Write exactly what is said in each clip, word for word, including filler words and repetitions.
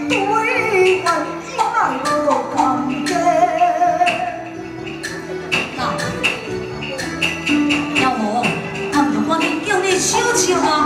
对阮来无感觉。 那要无，他唔就我你叫你小笑啊！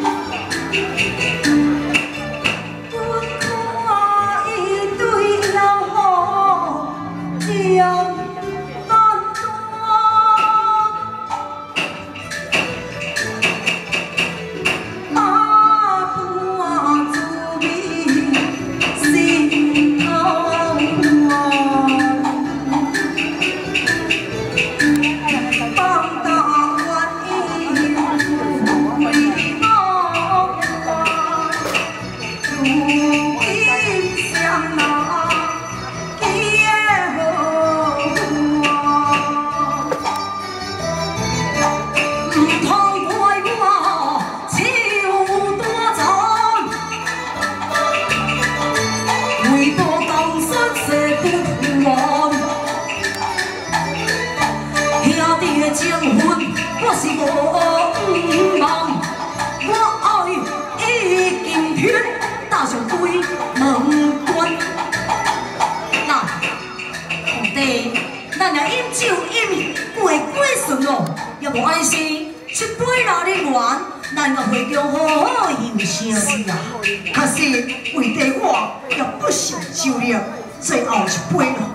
情分我是无忘，我爱已经偏踏上归门关。那皇帝，咱若饮酒饮过过顺哦，也无碍事，七杯啦你愿，咱个会中好好休息啊。 可是为地我也不胜酒力，最后一杯咯。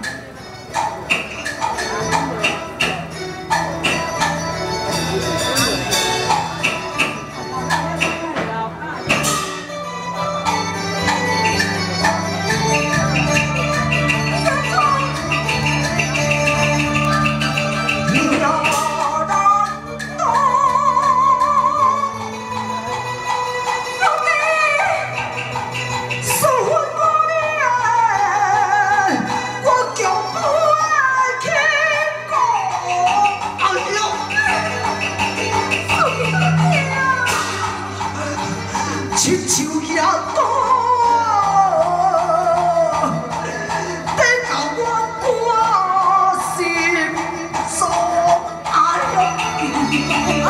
亲像野刀，抵到我我心中，哎呦！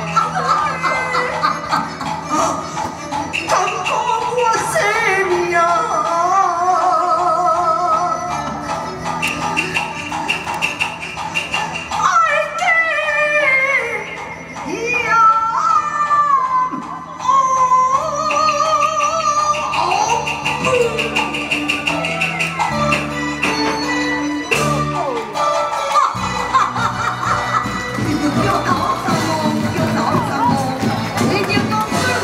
感觉我生命爱的呀。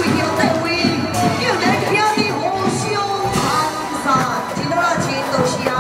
都是。